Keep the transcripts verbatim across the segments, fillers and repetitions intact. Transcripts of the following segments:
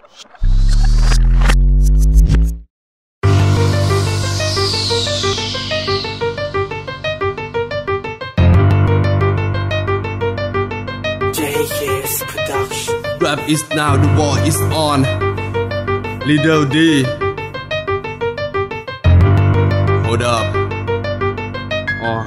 Rap is now, the war is on. Little D. Hold up. Oh.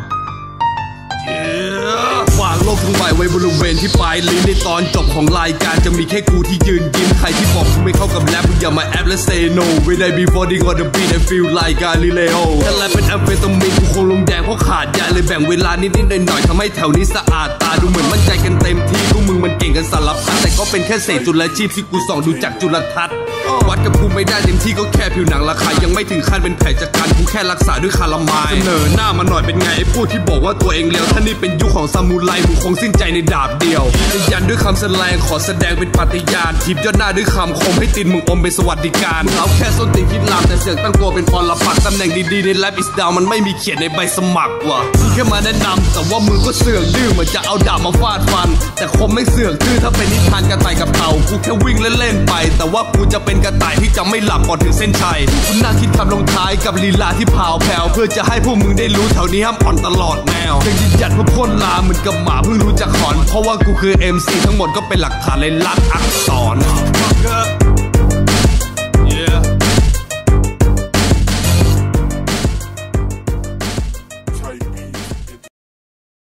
Yeah. วางโลกทั้งใบไว้บริเวณที่ปลายลิ้นในตอนจบของรายการจะมีแค่กูที่ยืนยิ้มใครที่บอกกูไม่เข้ากับแรปมึงอย่ามาแอปและ say no when I be falling on the beat I feel like Galileo แต่แรปเป็นแอมเฟตามีนกูคงลงแดงเพราะขาดยาเลยแบ่งเวลานิดๆหน่อยๆทำให้แถวนี้สะอาดตาดูเหมือนมั่นใจกันเต็มที่พวกมึงมันเก่งกันสารพัดแต่ก็เป็นแค่เศษจุลชีพที่กูส่องดูจากจุลทรรศน์วัดกับกูไม่ได้เต็มที่ก็แค่ผิวหนังราคายังไม่ถึงขั้นเป็นแผลจากการกูแค่รักษาด้วยคาราไมล์เสนอหน้ามาหน่อยเป็นไงไอ้พวกที่บอกว่าตัวเองเลวถ้านี่เป็นยุคของซามูไรมึงคงสิ้นใจในดาบเดียวยืนยันด้วยคำแสดงขอแสดงเป็นปฏิญาณทีบยอดหน้าด้วยคำคมให้ตีนมึงอมเป็นสวัสดิการเอาแค่ส้นตีนคิดลามแต่เสือกตั้งตัวเป็นปรปักษ์ตำแหน่งดีๆในแรปอิสดาวมันไม่มีเขียนในใบสมัครว่ะมึงแค่มาแนะนำแต่ว่ามึงก็เสือกดื้อเหมือนจะเอาดาบมาฟาดฟันแต่คมไม่เสือกดื้อถ้าเป็นนิทานกระต่ายกับเต่ากูแค่วิ่งเล่นๆไปแต่ว่ากูจะเป็นกระต่ายที่จะไม่หลับก่อนถึงเส้นชัยกูนั่งคิดคำลงท้ายกับลีลาที่พาวแผ่วเพื่อจะให้พวกมึงได้รู้แถวนี้ห้ามอ่อนตลอดแนวยังยืนหยัดเพื่อพ่นลาเหมือนกับหมาเพิ่งรู้จักหอนเพราะว่ากูคือ เอ็ม ซี ทั้งหมดก็เป็นหลักฐานในลักษณ์อักษร